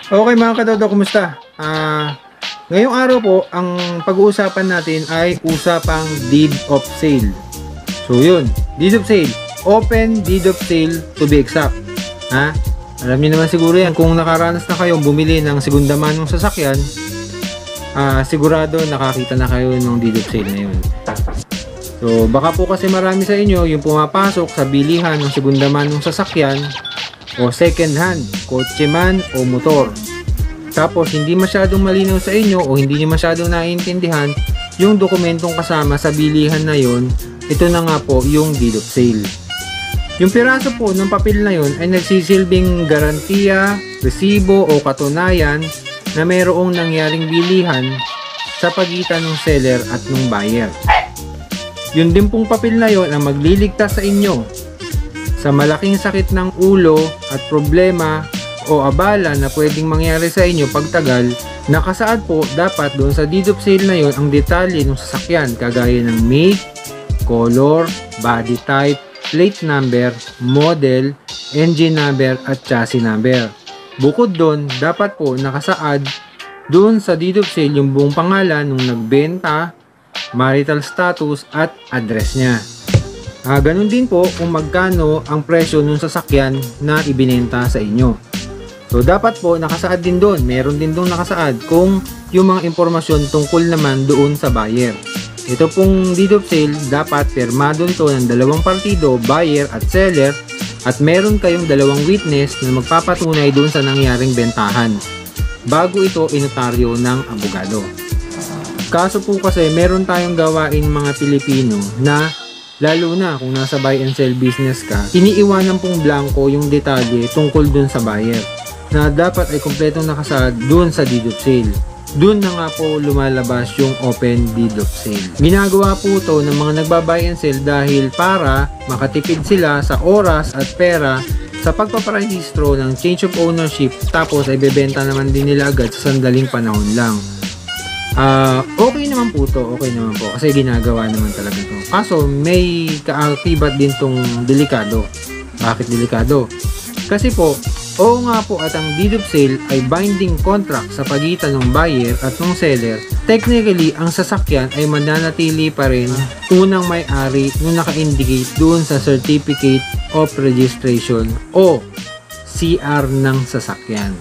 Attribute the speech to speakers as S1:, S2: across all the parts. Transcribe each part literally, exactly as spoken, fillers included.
S1: Okay mga kadodo, kumusta? Ah, ngayong araw po, ang pag-uusapan natin ay usapang deed of sale. So yun, deed of sale. Open deed of sale to be exact. Ha? Alam niyo naman siguro yan, kung nakaranas na kayong bumili ng segunda manong sasakyan, ah, sigurado nakakita na kayo ng deed of sale na yun. So baka po kasi marami sa inyo yung pumapasok sa bilihan ng segunda manong sasakyan o second hand, kotse man o motor. Tapos hindi masyadong malinaw sa inyo o hindi niyo masyadong naiintindihan yung dokumentong kasama sa bilihan na yon. Ito na nga po yung deed of sale. Yung piraso po ng papel na yon ay nagsisilbing garantiya, resibo o katunayan na mayroong nangyaring bilihan sa pagitan ng seller at ng buyer. Yun din pong papel na yon ang magliligtas sa inyo sa malaking sakit ng ulo at problema o abala na pwedeng mangyari sa inyo pagtagal. Nakasaad po dapat doon sa deed of sale na yon ang detalye ng sasakyan kagaya ng make, color, body type, plate number, model, engine number at chassis number. Bukod doon, dapat po nakasaad doon sa deed of sale yung buong pangalan ng nagbenta, marital status at address niya. Ah, ganun din po kung magkano ang presyo ng sasakyan na ibinenta sa inyo. So dapat po nakasaad din doon, meron din doon nakasaad kung yung mga impormasyon tungkol naman doon sa buyer. Ito pong deed of sale dapat pirmado ito ng dalawang partido, buyer at seller, at meron kayong dalawang witness na magpapatunay doon sa nangyaring bentahan bago ito inotaryo ng abogado. Kaso po kasi meron tayong gawain mga Pilipino na lalo na kung nasa buy and sell business ka, iniiwanan pong blanco yung detalye tungkol dun sa buyer na dapat ay kumpletong nakasaad dun sa deed of sale. Dun na nga po lumalabas yung open deed of sale. Ginagawa po ito ng mga nagbabuy and sell dahil para makatipid sila sa oras at pera sa pagpaparehistro ng change of ownership, tapos ay bebenta naman din nila agad sa sandaling panahon lang. Uh, okay naman po to, okay naman po kasi ginagawa naman talaga ito. Kaso may kaakibat din tong delikado. Bakit delikado? Kasi po, oo nga po at ang deed of sale ay binding contract sa pagitan ng buyer at ng seller. Technically, ang sasakyan ay mananatili pa rin unang may-ari nung naka-indicate dun sa Certificate of Registration o C R ng sasakyan.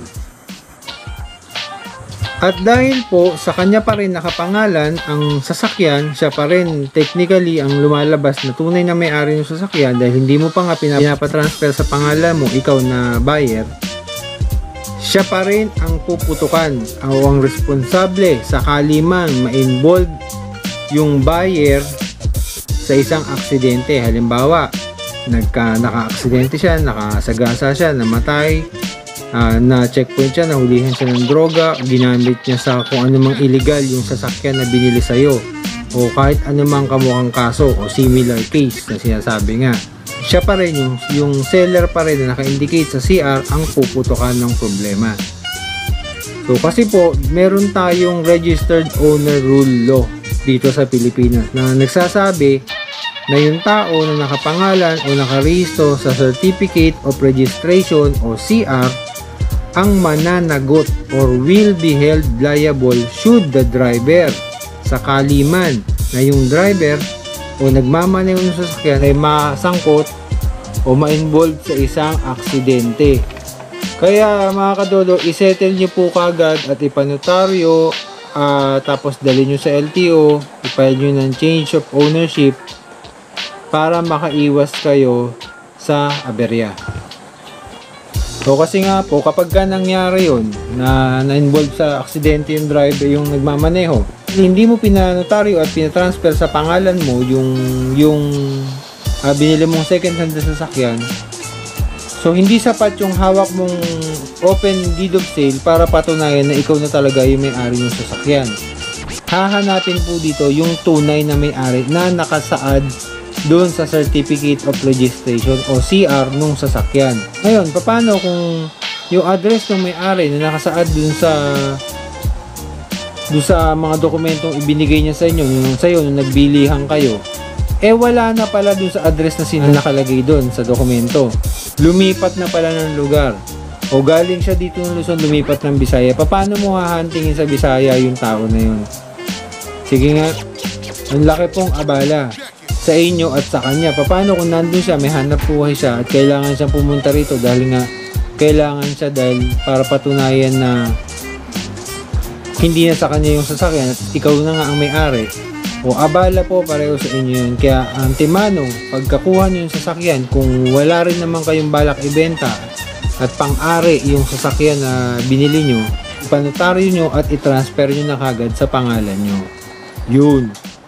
S1: At dahil po sa kanya pa rin nakapangalan ang sasakyan, siya pa rin technically ang lumalabas na tunay na may-ari ng sasakyan dahil hindi mo pa nga pinapatransfer sa pangalan mo, ikaw na buyer, siya pa rin ang puputukan o ang responsable sakali man ma-involve yung buyer sa isang aksidente. Halimbawa, nagka, naka-aksidente siya, nakasagasa siya, namatay, Uh, na checkpoint siya, nahulihan siya ng droga, ginamit niya sa kung anumang illegal yung sasakyan na binili sa'yo o kahit anumang kamukhang kaso o similar case na sinasabi nga, siya pa rin yung, yung seller pa rin na naka-indicate sa C R ang puputukan ng problema. So kasi po meron tayong registered owner rule law dito sa Pilipinas na nagsasabi na yung tao na nakapangalan o nakarehistro sa Certificate of Registration o C R ang mananagot or will be held liable should the driver, sakali man na yung driver o nagmamaneho ng sasakyan ay masangkot o ma-involve sa isang aksidente. Kaya mga kadodo, isettle nyo po kagad at ipanotaryo, uh, tapos dali nyo sa L T O, ipile nyo ng change of ownership para makaiwas kayo sa aberya. So kasi nga po, kapag ka nangyari yun, na na-involve sa aksidente yung driver, yung nagmamaneho, hindi mo pinanotaryo at pinatransfer sa pangalan mo yung, yung uh, binili mong second hand na sasakyan, so hindi sapat yung hawak mong open deed of sale para patunayan na ikaw na talaga yung may-ari ng sasakyan. Hahanapin po dito yung tunay na may-ari na nakasaad doon sa Certificate of Registration o C R nung sasakyan. Ngayon, paano kung yung address ng may-ari na nakasaad doon sa doon sa mga dokumentong ibinigay niya sa inyo nung sayo nung nagbilihan kayo, eh wala na pala doon sa address na sino nakalagay doon sa dokumento. Lumipat na pala ng lugar. o galing siya dito ng Luzon, lumipat ng Bisaya, paano mo hahantingin sa Bisaya yung tao na yun? Sige nga, ang laki pong abala sa inyo at sa kanya. Paano kung nandun siya, may hanap buhay siya at kailangan siyang pumunta rito dahil nga kailangan siya dahil para patunayan na hindi na sa kanya yung sasakyan at ikaw na nga ang may-ari. O abala po pareho sa inyo yun. Kaya antimano, pagkakuha nyo yung sasakyan, kung wala rin naman kayong balak ibenta at pang-ari yung sasakyan na binili nyo, panotaryo nyo at i-transfer nyo na kagad sa pangalan nyo. Yun.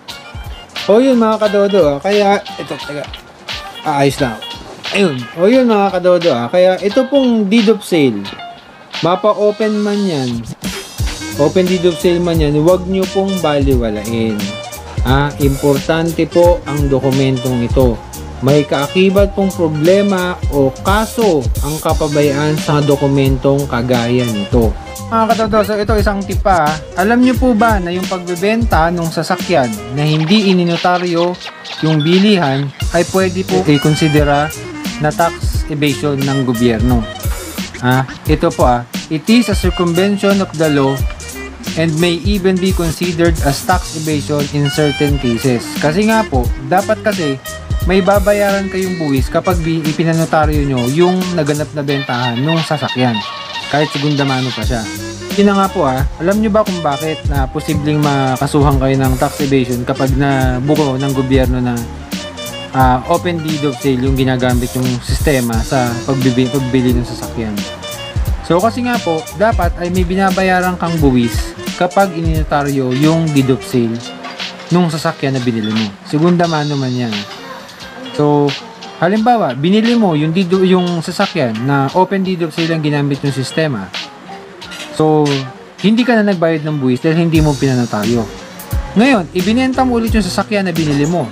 S1: O yun mga kadodo ah. Kaya, ito, taga, aayos lang. Ayun. O yun mga kadodo ah. Kaya ito pong deed of sale, mapa-open man yan, open deed of sale man yan, huwag nyo pong baliwalain. Ah, importante po ang dokumentong ito. May kaakibat pong problema o kaso ang kapabayaan sa dokumentong kagaya nito. Mga katotoso, ito isang tip pa. Alam nyo po ba na yung pagbebenta ng sasakyan na hindi ininotaryo yung bilihan ay pwede po i-considera na tax evasion ng gobyerno? Ah, ito po ah, it is a circumvention of the law and may even be considered as tax evasion in certain cases. Kasi nga po, dapat kasi may babayaran kayong buwis kapag ipinanotaryo nyo yung naganap na bentahan ng sasakyan. Kahit segunda mano pa siya. Yun na nga po ah, alam nyo ba kung bakit na posibleng makasuhan kayo ng tax evasion kapag nabuko ng gobyerno na uh, open deed of sale yung ginagamit yung sistema sa pagbibili, pagbili ng sasakyan. So kasi nga po, dapat ay may binabayaran kang buwis kapag ininotaryo yung deed of sale nung sasakyan na binili mo. Segunda mano man yan. So, halimbawa, binili mo yung, deed, yung sasakyan na open deed of sale ang ginamit yung sistema. So, hindi ka na nagbayad ng buwis dahil hindi mo pinanotaryo. Ngayon, ibinenta mo ulit yung sasakyan na binili mo.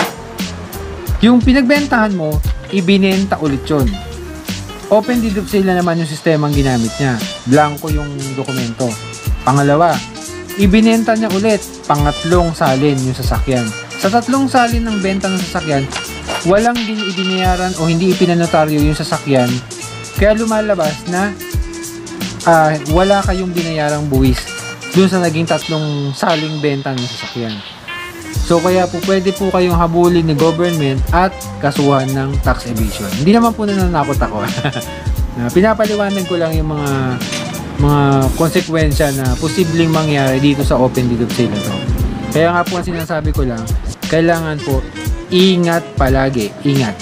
S1: Yung pinagbentahan mo, ibinenta ulit yun. Open deed of sale na naman yung sistema ang ginamit niya. Blanco yung dokumento. Pangalawa, ibinenta niya ulit, pangatlong salin yung sasakyan. Sa tatlong salin ng benta ng sasakyan, walang ibinayaran o hindi ipinanotaryo yung sasakyan, kaya lumalabas na uh, wala kayong binayarang buwis dun sa naging tatlong saling benta ng sasakyan. So kaya po pwede po kayong habulin ni government at kasuhan ng tax evasion. Hindi naman po nananakot ako. Pinapaliwanag ko lang yung mga mga konsekwensya na posibleng mangyari dito sa open deed of sale na to. Kaya nga po ang sinasabi ko lang, kailangan po ingat palagi, ingat.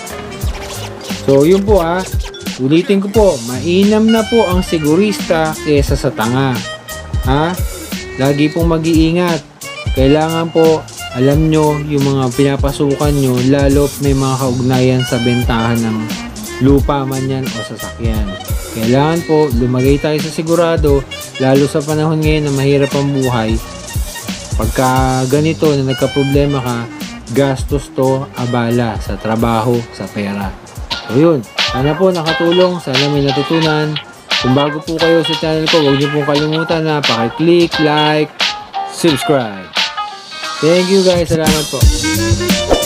S1: So yun po ah, ulitin ko po, mainam na po ang sigurista kesa sa tanga. Ha? Lagi pong mag-iingat. Kailangan po alam nyo yung mga pinapasukan nyo, lalo may mga kaugnayan sa bentahan ng lupa man yan o sasakyan. Kailangan po lumagay tayo sa sigurado, lalo sa panahon ngayon na mahirap ang buhay. Pagka ganito na nagka-problema ka, gastos to, abala sa trabaho, sa pera. So yun, sana po nakatulong, sana may natutunan. Kung bago po kayo sa channel ko, huwag niyo pong kalimutan na paki-click, like, subscribe. Thank you guys, salamat po.